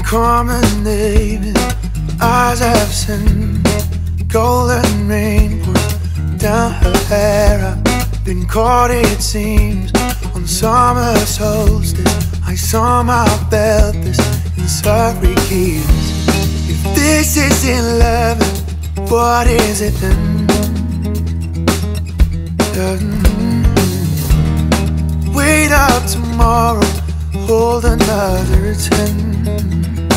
common name, eyes have sin. Golden rain pours down her hair. I've been caught, it seems, on summer solstice. I somehow felt this in Surrey Keys. If this isn't love, what is it then? Wait up tomorrow, hold another 10.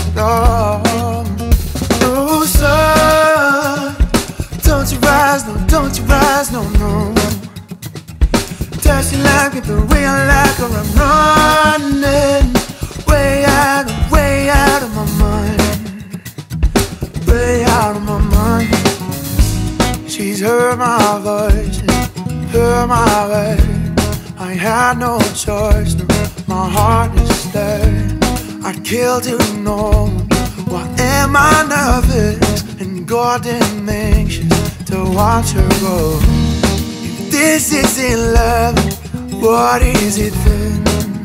Oh, sun, don't you rise, no, don't you rise, no, no. Does she like it the way I like her? I'm running way out of my mind, way out of my mind. She's heard my voice, heard my word. I had no choice, no, my heart is stirred. I'd kill to know, why am I nervous and goddamn anxious to watch her go? If this isn't love, what is it then?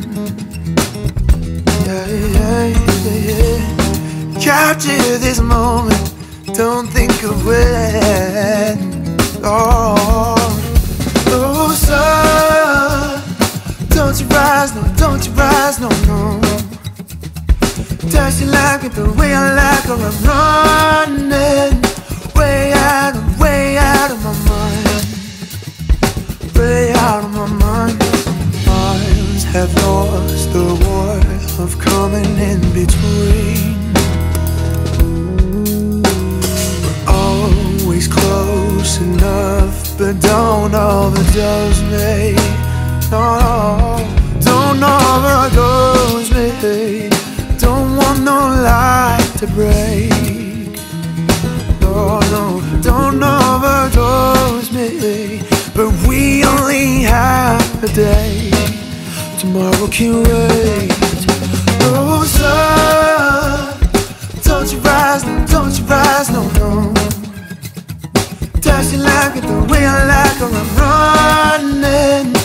Yeah, yeah, yeah, yeah. Capture this moment, don't think of when. Oh, oh, sun, don't you rise, no, don't you rise, no, no. Does she like it the way I like her? I'm running way out of my mind, way out of my mind. Miles have lost the war of coming in between. We're always close enough, but don't overdose me. No, no, don't overdose me. Don't want no light to break. No, no, don't overdose me. But we only have a day, tomorrow can wait. Oh, sun, don't you rise, no, don't you rise, no, no. Does she like it the way I like her? I'm running